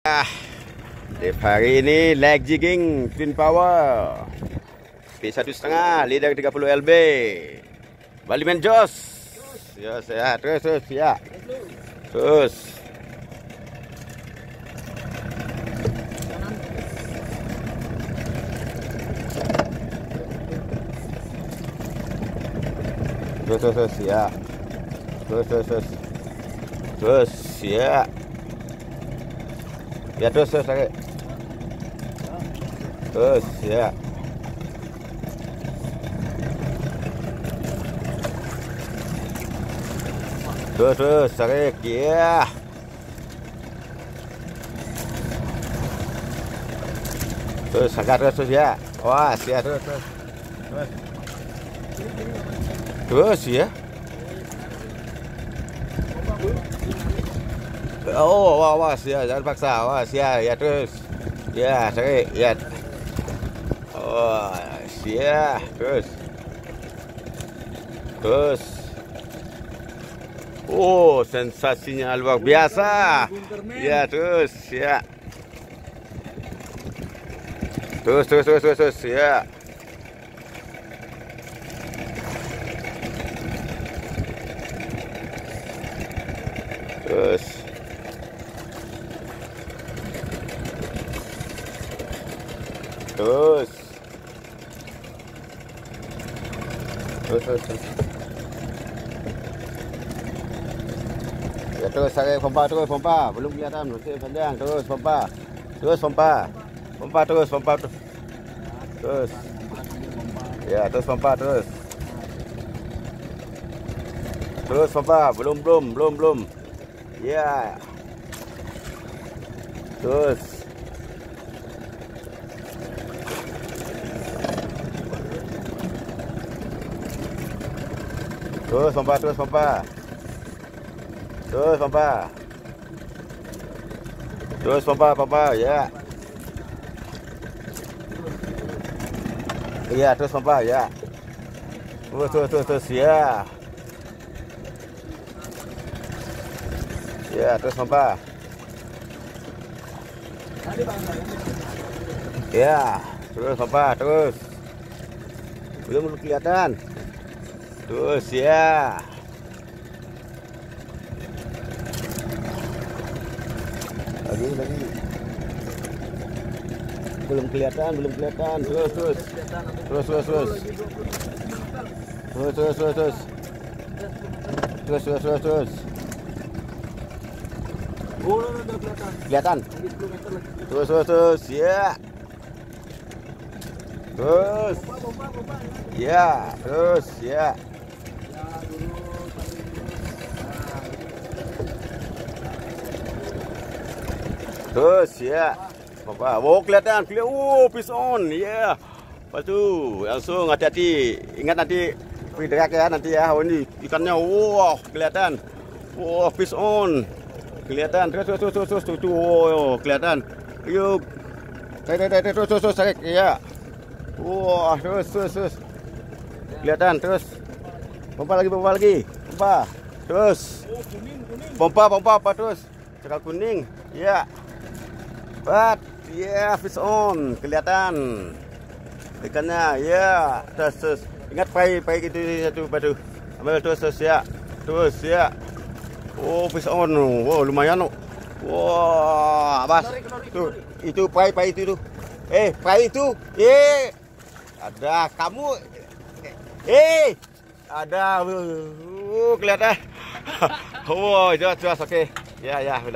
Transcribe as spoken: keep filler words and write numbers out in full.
Ah, Dev hari ini leg jigging twin power P satu setengah leader tiga puluh L B. Bali main jos. Ya, sehat terus terus ya. Terus. Terus terus terus ya. Terus terus terus. Terus ya. Ya terus terus tarik. Terus ya. Terus terus tarik ya. Terus angkat terus terus ya. Wah ya terus terus. Terus. Terus ya. Oh, wah, wah, ya, jangan paksa, wah, ya, ya terus, ya, tarik, ya, oh, ya, terus, terus, oh, sensasinya luar biasa, ya, terus, ya, terus, terus, terus, terus, terus, ya. Terus. Terus. Terus, terus, terus. Ya terus tarik pompa terus pompa, belum kelihatan masih panjang terus pompa. Terus pompa. Pompa terus pompa terus. Terus. Ya, terus pompa terus. Terus pompa, belum belum belum belum. Ya. Terus. Terus pompa, terus pompa. Terus pompa. Terus pompa, pompa, ya. Iya, terus pompa, ya. Terus, terus, terus, terus, ya. Ya, terus pompa. Ya, terus pompa, terus. Belum belum kelihatan. Terus ya. Lagi lagi. Belum kelihatan, belum kelihatan. Terus terus. Terus terus terus. Terus terus terus terus. Terus terus terus terus. Kelihatan. Terus terus terus ya. Terus. Ya, terus ya. Terus ya. Apa? Oh, kelihatan, kelihatan. Oh, fish on. Ya. Yeah. Lepas tu langsung hati-hati. Ingat nanti feedback ya nanti ya. Oh, ini ikannya. Wow, kelihatan. Wow, fish on. Kelihatan. Terus terus terus terus terus. Oh, kelihatan. Yuk. Tarik tarik terus terus terus tarik. Ya. Wah, terus terus terus. Kelihatan terus. Pompa lagi, pompa lagi. Pompa. Terus. Pompa, pompa apa terus? Cekal kuning. Ya. But, ya, yeah, fish on. Kelihatan. Ikannya, ya. Yeah. Terus, terus. Ingat pai, pai gitu satu batu. Ambil terus, terus ya. Terus ya. Oh, fish on. Wow, lumayan. Wah, wow, Bas. Tuh, itu pai, pai itu tuh. Eh, pai itu. Eh. Ada kamu. Eh, ada. Uh, kelihatan. Oh, jelas jelas oke. Ya, ya.